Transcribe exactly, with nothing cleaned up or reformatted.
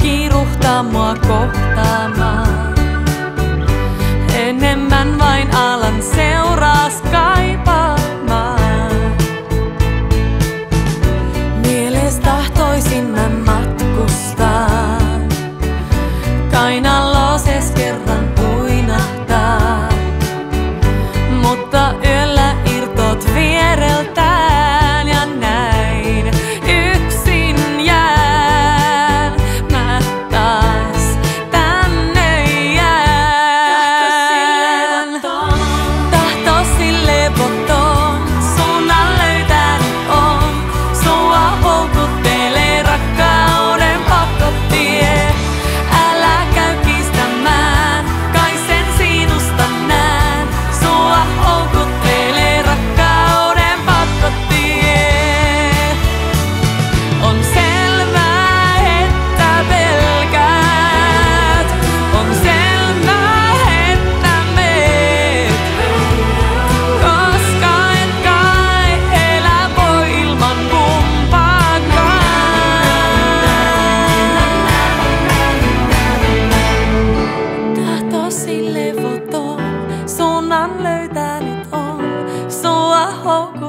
kiiruhtaa mua kohtaamaan. Enemmän vain alan seuraas kaipaamaan. Mieles tahtoisin mä matkustaa, kainaloses kerran uinahtaa, mutta yöllä irtot viereltään ja näin yksin jään. Mä taas tänne jään. Tahtoisin levoton, suunnan löytänyt on. Sua houkuttelee rakkauden pakkotie. Älä käy kiistämään, kai sen sinusta näen. Sua houkuttelee rakkauden pakkotie. On selvää, että pelkäät. On selvää, että meet. Koska et kai elä voi ilman kumpaakaan. Tahtosi levoton, suunnan löytänyt on. Sua houkuttelee